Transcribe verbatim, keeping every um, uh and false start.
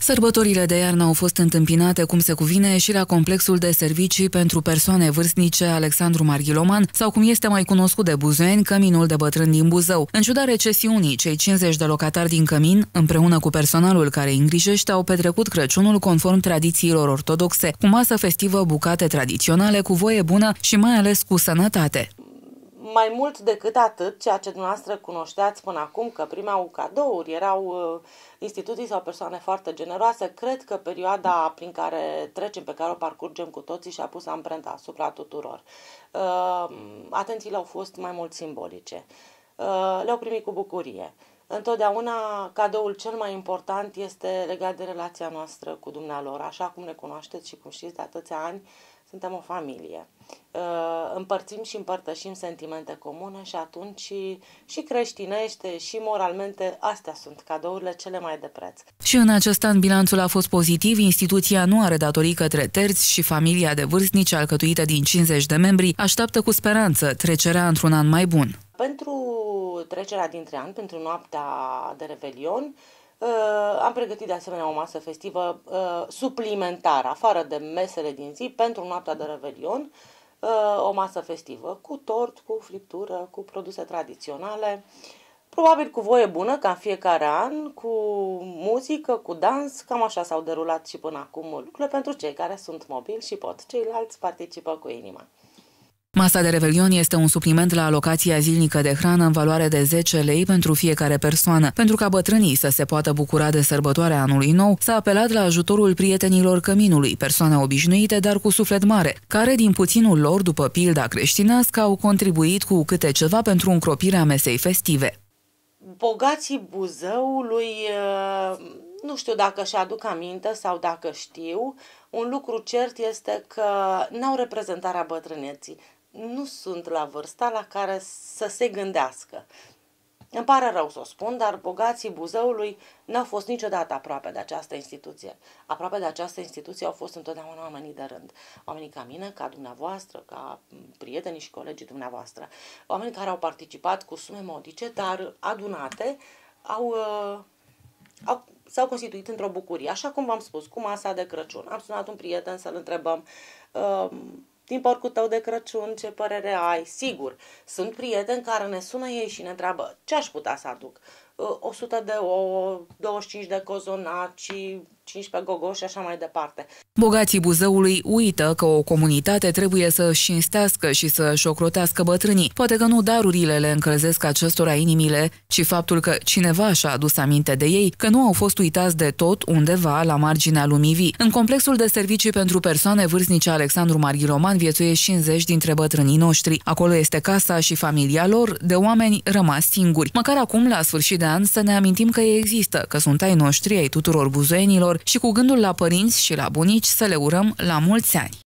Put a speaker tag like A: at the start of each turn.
A: Sărbătorile de iarnă au fost întâmpinate cum se cuvine și la complexul de servicii pentru persoane vârstnice Alexandru Marghiloman, sau cum este mai cunoscut de buzoieni, Căminul de Bătrâni din Buzău. În ciuda recesiunii, cei cincizeci de locatari din cămin, împreună cu personalul care îi îngrijește, au petrecut Crăciunul conform tradițiilor ortodoxe, cu masă festivă, bucate tradiționale, cu voie bună și mai ales cu sănătate.
B: Mai mult decât atât, ceea ce dumneavoastră cunoșteați până acum, că primeau cadouri, erau uh, instituții sau persoane foarte generoase, cred că perioada prin care trecem, pe care o parcurgem cu toții, și-a pus amprenta asupra tuturor. Uh, atențiile au fost mai mult simbolice. Uh, le-au primit cu bucurie. Întotdeauna cadoul cel mai important este legat de relația noastră cu dumnealor. Așa cum ne cunoașteți și cum știți de atâția ani, suntem o familie. Împărțim și împărtășim sentimente comune și atunci și, și creștinește și moralmente astea sunt cadourile cele mai de preț.
A: Și în acest an bilanțul a fost pozitiv, instituția nu are datorii către terți și familia de vârstnici, alcătuită din cincizeci de membri, așteaptă cu speranță trecerea într-un an mai bun.
B: Pentru trecerea dintre ani, pentru noaptea de Revelion, am pregătit de asemenea o masă festivă suplimentară, afară de mesele din zi, pentru noaptea de Revelion, o masă festivă cu tort, cu friptură, cu produse tradiționale, probabil cu voie bună, ca în fiecare an, cu muzică, cu dans, cam așa s-au derulat și până acum lucrurile pentru cei care sunt mobili și pot, ceilalți participă cu inima.
A: Masa de Revelion este un supliment la alocația zilnică de hrană în valoare de zece lei pentru fiecare persoană. Pentru ca bătrânii să se poată bucura de sărbătoarea anului nou, s-a apelat la ajutorul prietenilor căminului, persoane obișnuite, dar cu suflet mare, care, din puținul lor, după pilda creștinească, au contribuit cu câte ceva pentru încropirea mesei festive.
B: Bogații Buzăului, nu știu dacă și-aduc aminte sau dacă știu, un lucru cert este că n-au reprezentarea bătrâneții. Nu sunt la vârsta la care să se gândească. Îmi pare rău să o spun, dar bogații Buzăului n-au fost niciodată aproape de această instituție. Aproape de această instituție au fost întotdeauna oamenii de rând. Oamenii ca mine, ca dumneavoastră, ca prietenii și colegii dumneavoastră. Oameni care au participat cu sume modice, dar adunate, au, au, s-au constituit într-o bucurie. Așa cum v-am spus, cu masa de Crăciun. Am sunat un prieten să-l întrebăm uh, din porcul tău de Crăciun, ce părere ai? Sigur, sunt prieteni care ne sună ei și ne întreabă ce aș putea să aduc. o sută de ouă, douăzeci și cinci de cozonaci, cincisprezece gogoși și așa mai departe.
A: Bogații Buzăului uită că o comunitate trebuie să își cinstească și să își ocrotească bătrânii. Poate că nu darurile le încălzesc acestora inimile, ci faptul că cineva și-a adus aminte de ei, că nu au fost uitați de tot undeva la marginea lumii vii. În complexul de servicii pentru persoane vârstnice Alexandru Marghiloman viețuiesc cincizeci dintre bătrânii noștri. Acolo este casa și familia lor, de oameni rămași singuri. Măcar acum, la sfârșit de an, să ne amintim că ei există, că sunt ai noștri, ai tuturor buzoienilor, și cu gândul la părinți și la bunici să le urăm la mulți ani.